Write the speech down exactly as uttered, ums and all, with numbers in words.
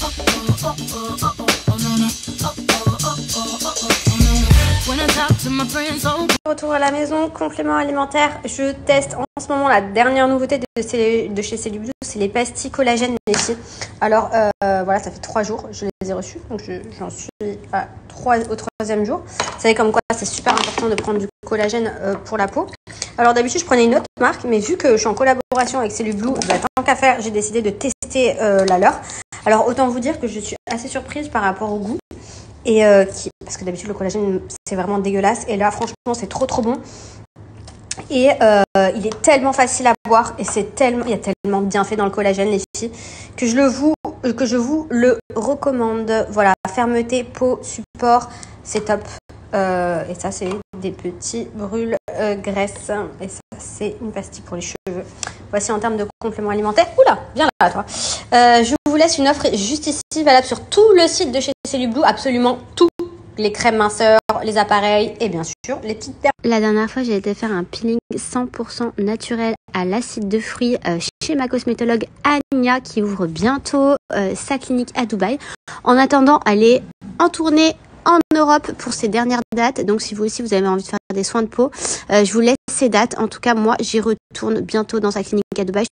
Retour à la maison, complément alimentaire. Je teste en ce moment la dernière nouveauté de, chez, de chez Célublue, c'est les pastilles collagène les filles. Alors euh, voilà, ça fait trois jours, je les ai reçues, donc j'en suis à trois, au troisième jour. Vous savez comme quoi c'est super important de prendre du collagène euh, pour la peau. Alors d'habitude je prenais une autre marque, mais vu que je suis en collaboration avec Célublue, bah, tant qu'à faire, j'ai décidé de tester euh, la leur. Alors autant vous dire que je suis assez surprise par rapport au goût. Et euh, qui, parce que d'habitude le collagène c'est vraiment dégueulasse et là franchement c'est trop trop bon et euh, il est tellement facile à boire et c'est tellement il y a tellement de bienfaits dans le collagène les filles que je le vous que je vous le recommande. Voilà, fermeté, peau, support, c'est top. Euh, et ça c'est des petits brûle euh, graisse et ça c'est une pastille pour les cheveux. Voici en termes de compléments alimentaires. Oula, viens là toi. Euh, je vous laisse une offre juste ici valable sur tout le site de chez Célublue, absolument tout. Les crèmes minceurs, les appareils et bien sûr les petites perles. La dernière fois, j'ai été faire un peeling cent pour cent naturel à l'acide de fruits euh, chez ma cosmétologue Anya qui ouvre bientôt euh, sa clinique à Dubaï. En attendant, elle est en tournée en Europe pour ces dernières dates. Donc si vous aussi vous avez envie de faire des soins de peau, euh, je vous laisse ces dates. En tout cas, moi, j'y retourne bientôt dans sa clinique à Dubaï.